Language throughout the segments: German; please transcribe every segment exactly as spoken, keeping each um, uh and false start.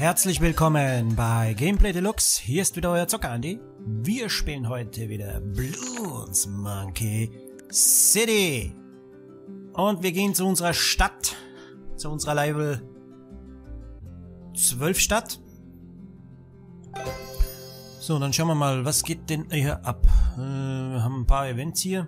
Herzlich willkommen bei Gameplay Deluxe. Hier ist wieder euer Zocker Andi. Wir spielen heute wieder Bloons Monkey City. Und wir gehen zu unserer Stadt. Zu unserer Level zwölf Stadt. So, dann schauen wir mal, was geht denn hier ab. Äh, wir haben ein paar Events hier.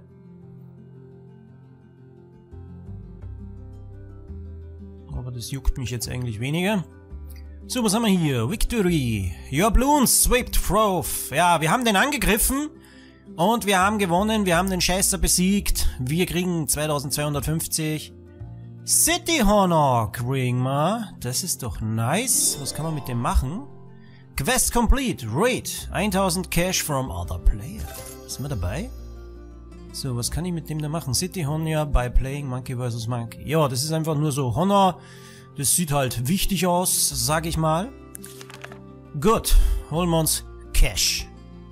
Aber das juckt mich jetzt eigentlich weniger. So, was haben wir hier? Victory. Your Bloons swept Throve. Ja, wir haben den angegriffen. Und wir haben gewonnen. Wir haben den Scheißer besiegt. Wir kriegen zweitausendzweihundertfünfzig. City Honor kriegen wir. Das ist doch nice. Was kann man mit dem machen? Quest complete. Raid. tausend Cash from other player. Sind wir dabei? So, was kann ich mit dem da machen? City Honor by playing Monkey versus. Monkey. Ja, das ist einfach nur so Honor. Das sieht halt wichtig aus, sag ich mal. Gut, holen wir uns Cash.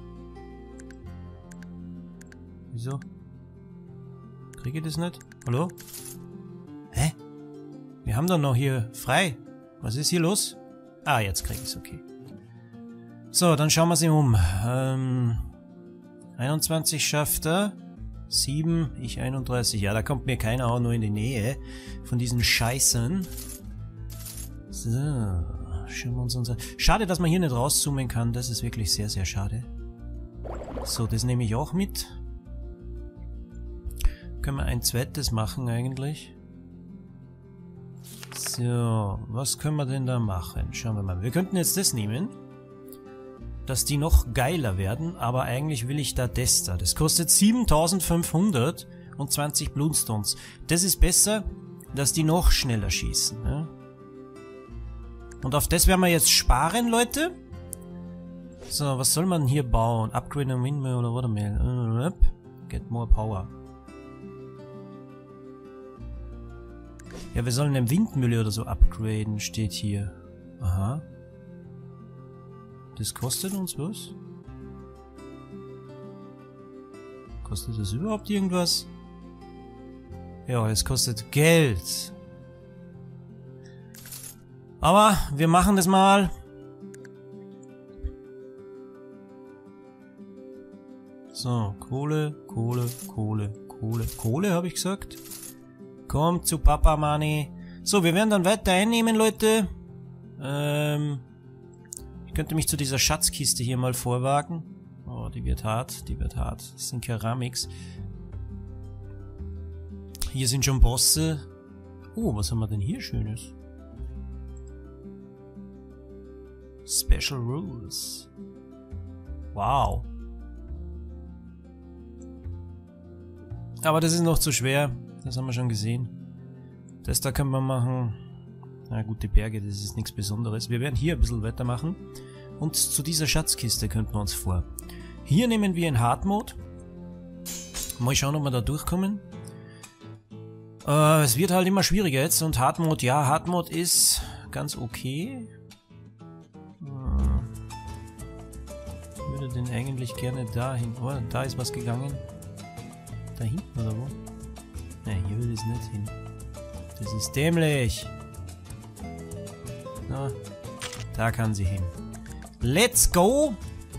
Wieso? Kriege ich das nicht? Hallo? Hä? Wir haben doch noch hier frei. Was ist hier los? Ah, jetzt kriege ich es, okay. So, dann schauen wir sie um. Ähm, einundzwanzig schafft er. sieben, ich einunddreißig. Ja, da kommt mir keiner auch nur in die Nähe von diesen Scheißen. So, schauen wir uns unser... Schade, dass man hier nicht rauszoomen kann. Das ist wirklich sehr, sehr schade. So, das nehme ich auch mit. Können wir ein zweites machen eigentlich. So, was können wir denn da machen? Schauen wir mal. Wir könnten jetzt das nehmen. Dass die noch geiler werden, aber eigentlich will ich da das da. Das kostet siebentausendfünfhundert und zwanzig Bloonstones. Das ist besser, dass die noch schneller schießen. Ja? Und auf das werden wir jetzt sparen, Leute. So, was soll man hier bauen? Upgrade and Windmill oder Watermill? Get more power. Ja, wir sollen eine Windmühle oder so upgraden, steht hier. Aha. Das kostet uns was? Kostet das überhaupt irgendwas? Ja, es kostet Geld. Aber wir machen das mal. So, Kohle, Kohle, Kohle, Kohle, Kohle habe ich gesagt. Kommt zu Papa Money. So, wir werden dann weiter einnehmen, Leute. Ähm... Ich könnte mich zu dieser Schatzkiste hier mal vorwagen. Oh, die wird hart, die wird hart. Das sind Keramiks. Hier sind schon Bosse. Oh, was haben wir denn hier Schönes? Special Rules. Wow. Aber das ist noch zu schwer. Das haben wir schon gesehen. Das da können wir machen. Na gut, die Berge, das ist nichts Besonderes. Wir werden hier ein bisschen weitermachen. Und zu dieser Schatzkiste könnten wir uns vor. Hier nehmen wir in Hard Mode. Mal schauen, ob wir da durchkommen. Äh, es wird halt immer schwieriger jetzt. Und Hard Mode, ja, Hard Mode ist ganz okay. Ich würde den eigentlich gerne dahin. Oh, da ist was gegangen. Da hinten oder wo? Nein, hier will es nicht hin. Das ist dämlich. Na, da kann sie hin. Let's go!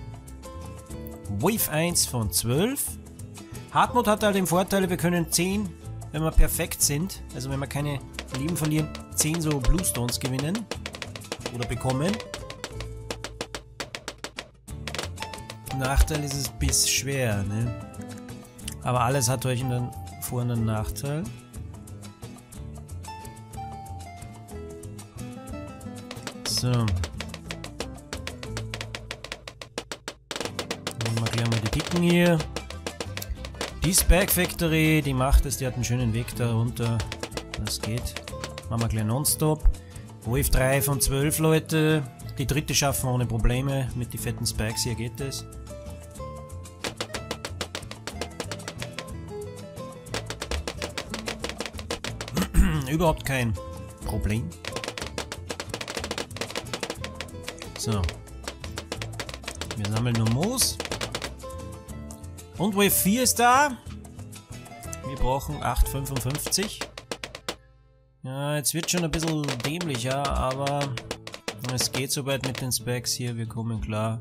Wave eins von zwölf. Hard Mode hat halt den Vorteil, wir können zehn, wenn wir perfekt sind, also wenn wir keine Leben verlieren, zehn so Bluestones gewinnen. Oder bekommen. Nachteil ist es bis schwer, ne? Aber alles hat euch dann vor einen Nachteil. So. Nehmen wir gleich mal die Dicken hier. Die Spag Factory, die macht es, die hat einen schönen Weg da runter. Das geht. Machen wir gleich nonstop. Wave drei von zwölf, Leute. Die dritte schaffen wir ohne Probleme. Mit den fetten Spikes hier geht es. Überhaupt kein Problem. So. Wir sammeln nur Moos. Und Wave vier ist da. Wir brauchen acht Komma fünfundfünfzig. Ja, jetzt wird schon ein bisschen dämlicher, aber Es geht soweit mit den Specs hier, wir kommen klar.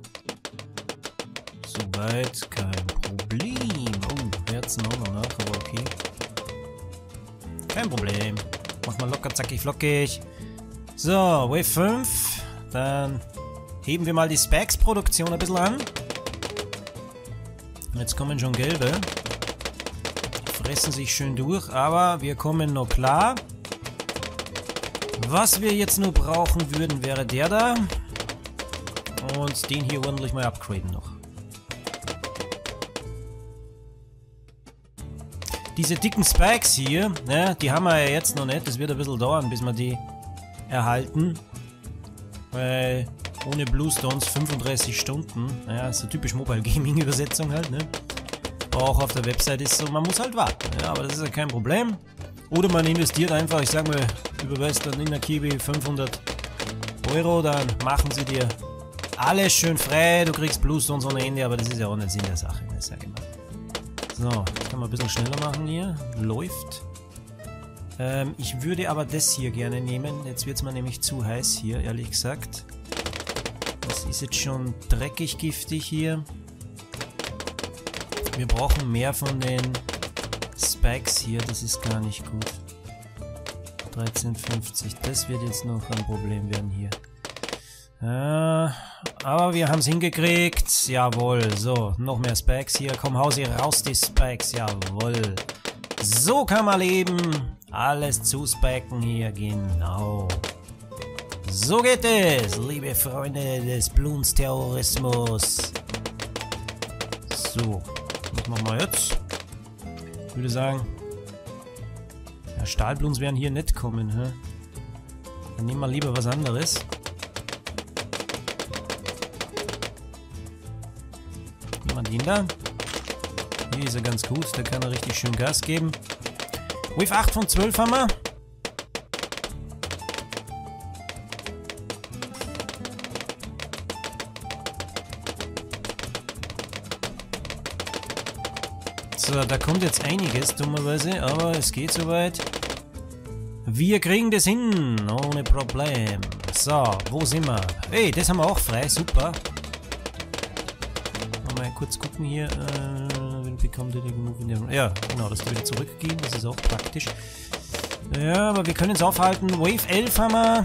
Soweit kein Problem. Oh, Herzen auch noch nach, aber okay. Kein Problem. Mach mal locker, zackig, flockig. So, Wave fünf. Dann heben wir mal die Specs-Produktion ein bisschen an. Jetzt kommen schon gelbe. Fressen sich schön durch, aber wir kommen noch klar. Was wir jetzt nur brauchen würden, wäre der da. Und den hier ordentlich mal upgraden noch. Diese dicken Spikes hier, ne, die haben wir ja jetzt noch nicht. Das wird ein bisschen dauern, bis wir die erhalten. Weil ohne Bluestones fünfunddreißig Stunden. Naja, ist so typisch Mobile Gaming Übersetzung halt, ne. Auch auf der Website ist so, man muss halt warten. Ja, aber das ist ja kein Problem. Oder man investiert einfach, ich sag mal, überweist dann in der Kiwi fünfhundert Euro, dann machen sie dir alles schön frei, du kriegst Bluestones ohne Ende, aber das ist ja auch nicht Sinn der Sache, ne, sag ich mal. So, das kann man ein bisschen schneller machen hier. Läuft. Ähm, ich würde aber das hier gerne nehmen. Jetzt wird es mir nämlich zu heiß hier, ehrlich gesagt. Das ist jetzt schon dreckig giftig hier. Wir brauchen mehr von den Spikes hier, das ist gar nicht gut. dreizehn fünfzig, das wird jetzt noch ein Problem werden hier. Äh, aber wir haben es hingekriegt. Jawohl, so, noch mehr Spikes hier. Komm, hau sie raus, die Spikes. Jawohl. So kann man leben. Alles zuspiken hier, genau. So geht es, liebe Freunde des Bloons-Terrorismus. So, was machen wir jetzt? Ich würde sagen, ja, Stahlbloons werden hier nicht kommen. Hä? Dann nehmen wir lieber was anderes. Nehmen wir den da. Hier ist er ganz gut, da kann er richtig schön Gas geben. Wave acht von zwölf haben wir. So, da kommt jetzt einiges, dummerweise, aber es geht soweit. Wir kriegen das hin, ohne Problem. So, wo sind wir? Hey, das haben wir auch frei, super. Mal kurz gucken hier. Äh, bekommt ihr den ja, genau, das wieder zurückgehen, das ist auch praktisch. Ja, aber wir können es aufhalten. Wave elf haben wir.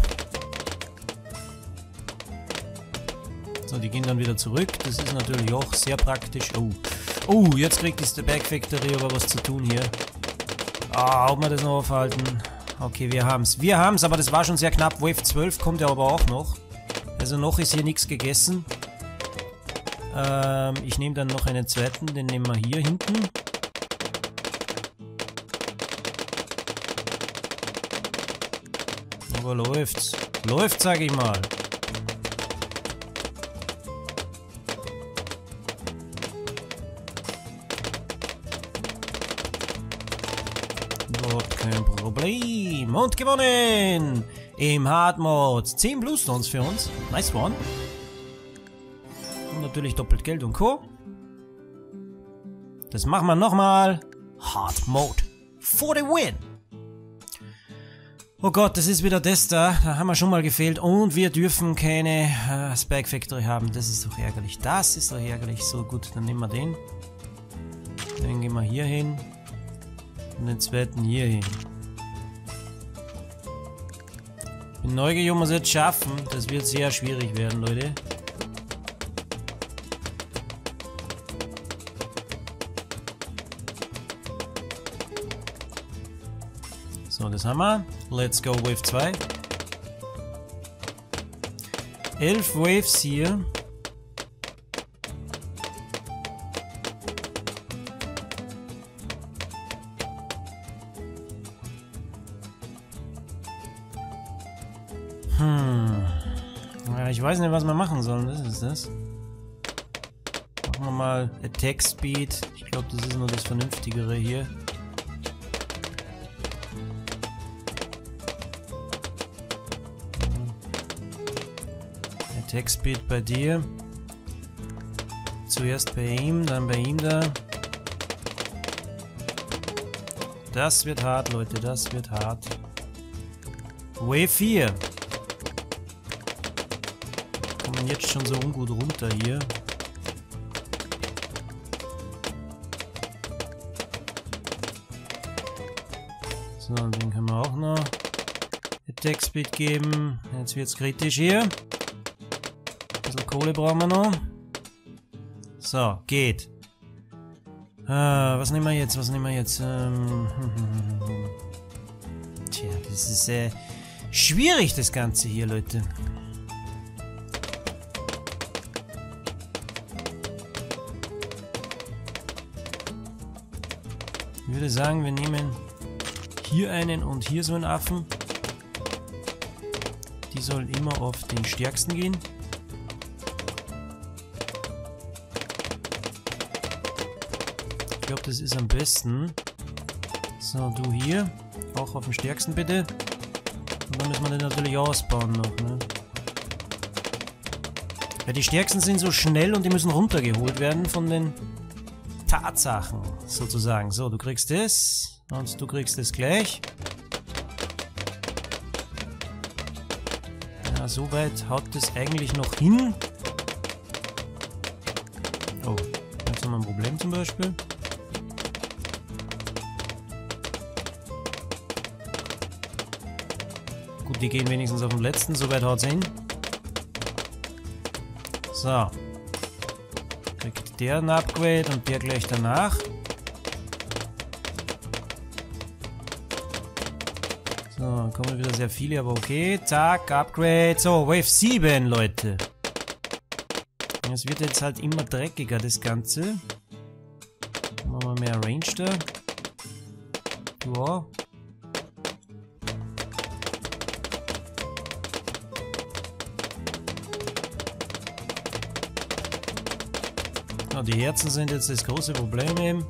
So, die gehen dann wieder zurück. Das ist natürlich auch sehr praktisch. Oh. Oh, jetzt kriegt die Back Factory aber was zu tun hier. Ah, ob wir das noch aufhalten. Okay, wir haben es. Wir haben es, aber das war schon sehr knapp. Wave zwölf kommt ja aber auch noch. Also noch ist hier nichts gegessen. Ähm, ich nehme dann noch einen zweiten. Den nehmen wir hier hinten. Aber läuft's. Läuft, sag ich mal. Kein Problem. Und gewonnen! Im Hard Mode. zehn Bluestones für uns. Nice one. Und natürlich doppelt Geld und Co. Das machen wir nochmal. Hard Mode. For the win. Oh Gott, das ist wieder das da. Da haben wir schon mal gefehlt. Und wir dürfen keine äh, Spike Factory haben. Das ist doch ärgerlich. Das ist doch ärgerlich. So gut, dann nehmen wir den. Den gehen wir hier hin. Und den zweiten hier hin. Bin neugierig, ob wir es jetzt schaffen. Das wird sehr schwierig werden, Leute. So, das haben wir. Let's go, Wave zwei. Elf Waves hier. Hm. Ja, ich weiß nicht, was wir machen sollen. Das ist das. Machen wir mal Attack Speed. Ich glaube, das ist nur das Vernünftigere hier. Attack Speed bei dir. Zuerst bei ihm, dann bei ihm da. Das wird hart, Leute. Das wird hart. Wave vier. kommen jetzt schon so ungut runter hier. So, den können wir auch noch Attack Speed geben. Jetzt wird es kritisch hier. Ein bisschen Kohle brauchen wir noch. So, geht. Ah, was nehmen wir jetzt? Was nehmen wir jetzt? Ähm, Tja, das ist äh, schwierig, das Ganze hier, Leute. Ich würde sagen, wir nehmen hier einen und hier so einen Affen. Die sollen immer auf den stärksten gehen. Ich glaube, das ist am besten. So, du hier. Auch auf den stärksten bitte. Und dann müssen wir den natürlich ausbauen noch, ne? Weil die stärksten sind so schnell und die müssen runtergeholt werden von den Tatsachen, sozusagen. So, du kriegst das. Und du kriegst es gleich. Ja, soweit haut das eigentlich noch hin. Oh, jetzt haben wir ein Problem zum Beispiel. Gut, die gehen wenigstens auf den letzten. Soweit haut es hin. So. Kriegt der ein Upgrade und der gleich danach. So, dann kommen wieder sehr viele, aber okay. Zack, Upgrade. So, Wave sieben, Leute. Es wird jetzt halt immer dreckiger, das Ganze. Machen wir mehr Range da. Ja. Ja, die Herzen sind jetzt das große Problem eben.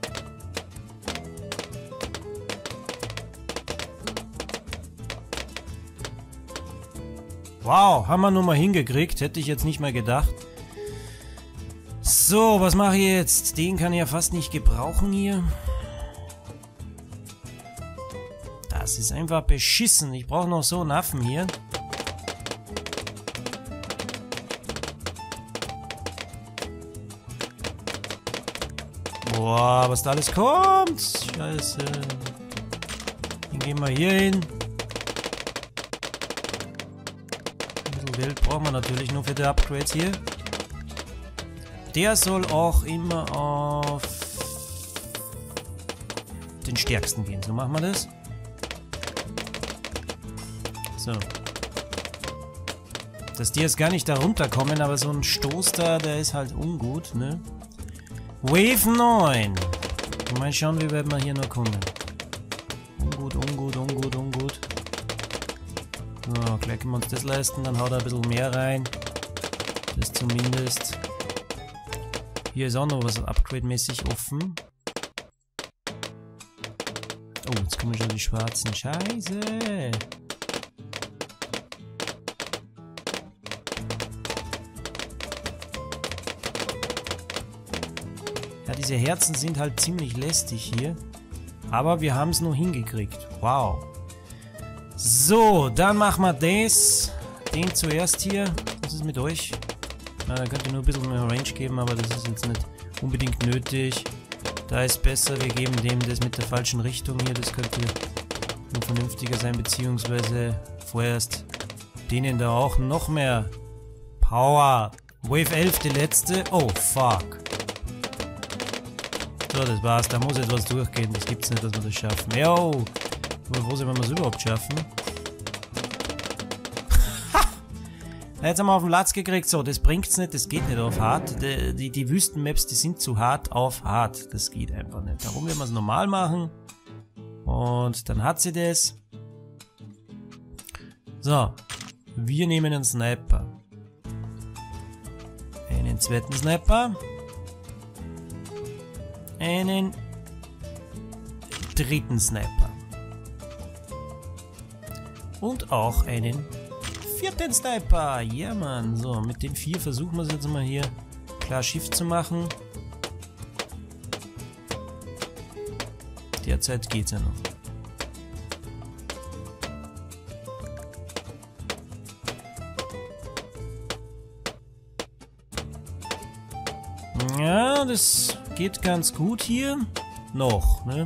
Wow, haben wir nun mal hingekriegt. Hätte ich jetzt nicht mal gedacht. So, was mache ich jetzt? Den kann ich ja fast nicht gebrauchen hier. Das ist einfach beschissen. Ich brauche noch so einen Affen hier. Boah, was da alles kommt. Scheiße. Den gehen wir hier hin. Geld brauchen wir natürlich nur für die Upgrades hier. Der soll auch immer auf den stärksten gehen. So machen wir das. So. Dass die jetzt gar nicht da runterkommen, aber so ein Stoß da, der ist halt ungut, ne? Wave neun. Mal schauen, wie weit wir hier noch kommen. Ungut, ungut, ungut, ungut. So, gleich können wir uns das leisten, dann haut er ein bisschen mehr rein. Das zumindest. Hier ist auch noch was Upgrade-mäßig offen. Oh, jetzt kommen schon die schwarzen. Scheiße! Ja, diese Herzen sind halt ziemlich lästig hier. Aber wir haben es noch hingekriegt. Wow! So, dann machen wir das. Den zuerst hier. Was ist mit euch? Na, da könnt ihr nur ein bisschen mehr Range geben, aber das ist jetzt nicht unbedingt nötig. Da ist besser, wir geben dem das mit der falschen Richtung hier. Das könnte nur vernünftiger sein, beziehungsweise vorerst denen da auch noch mehr Power. Wave elf, die letzte. Oh, fuck. So, das war's. Da muss jetzt was durchgehen. Das gibt's nicht, dass wir das schaffen. Yo! Ich bin froh sein, wenn wir es überhaupt schaffen. Jetzt haben wir auf den Latz gekriegt. So, das bringt's nicht, das geht nicht auf hart. Die, die, die Wüstenmaps, die sind zu hart auf hart. Das geht einfach nicht. Darum werden wir es normal machen. Und dann hat sie das. So, wir nehmen einen Sniper. Einen zweiten Sniper. Einen dritten Sniper. Und auch einen vierten Sniper. Ja, Mann. So, mit den vier versuchen wir es jetzt mal hier klar Shift zu machen. Derzeit geht's ja noch. das geht ganz gut hier. Noch, ne?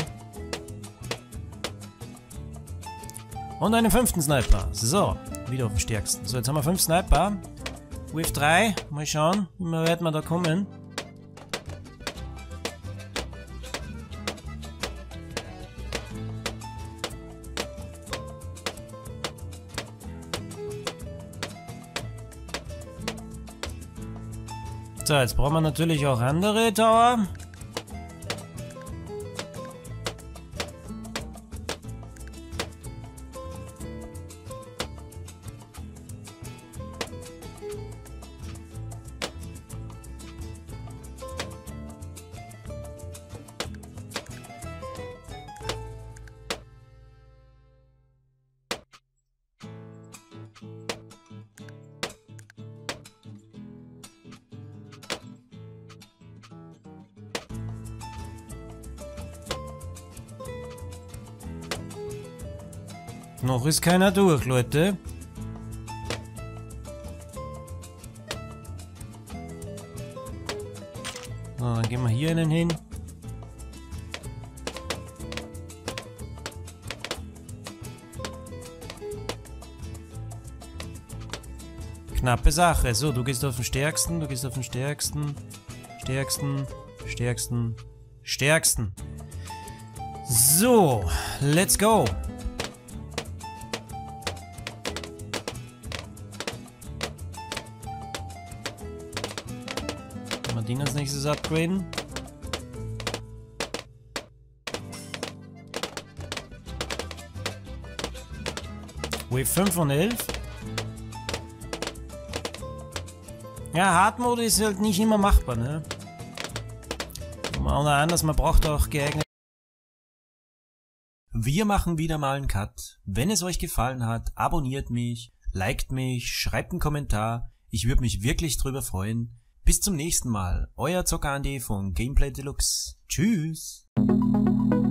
Und einen fünften Sniper. So, wieder auf dem stärksten. So, jetzt haben wir fünf Sniper. Wave drei. Mal schauen, wie weit wir da kommen. So, jetzt brauchen wir natürlich auch andere Tower. Noch ist keiner durch, Leute. So, dann gehen wir hier einen hin. Knappe Sache. So, du gehst auf den stärksten, du gehst auf den stärksten, stärksten, stärksten, stärksten. So, let's go. Den als nächstes upgraden. Wave fünf und elf. Ja, Hard-Mode ist halt nicht immer machbar, ne? Auch anders, man braucht auch geeignet. Wir machen wieder mal einen Cut. Wenn es euch gefallen hat, abonniert mich, liked mich, schreibt einen Kommentar. Ich würde mich wirklich drüber freuen. Bis zum nächsten Mal. Euer Zocker Andi von Gameplay Deluxe. Tschüss.